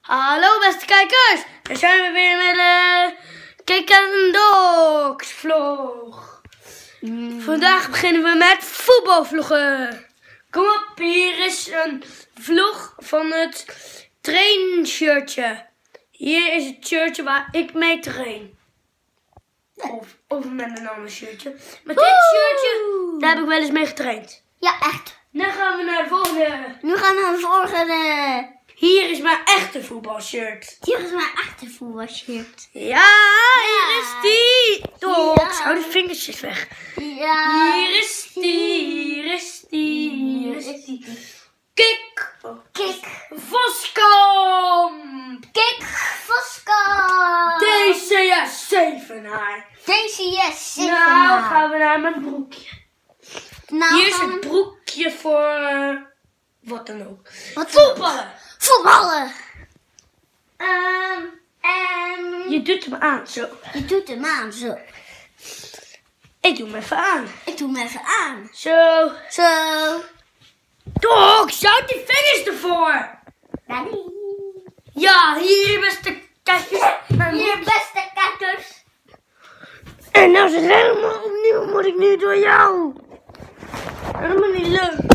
Hallo beste kijkers, daar zijn we weer met de Kik en Dogs vlog. Vandaag beginnen we met voetbalvloggen. Kom op, hier is een vlog van het trainshirtje. Hier is het shirtje waar ik mee train. Of met een ander shirtje. Met dit shirtje, daar heb ik wel eens mee getraind. Ja, echt. Dan gaan we naar de volgende. Nu gaan we naar de volgende. Hier is mijn echte voetbalshirt. Hier is mijn echte voetbalshirt. Ja, hier is die. Dogs, hou die vingertjes weg. Ja. Hier is die, hier is die, hier is die. Kik. Kik. Voskamp. Kik. Voskamp. DCS Zevenaar. DCS Nou Zevenaar. gaan we naar mijn broekje. Nou, Hier is het broekje voor wat dan ook. Wat Voetballen. Voetballen. Je doet hem aan, zo. Je doet hem aan, zo. Ik doe hem even aan. Ik doe hem even aan. Zo. Zo. Dogs, houd die vingers ervoor. Ja, hier beste kijkers. Hier, beste kijkers. En nou is het helemaal opnieuw, moet ik nu door jou. Helemaal niet leuk.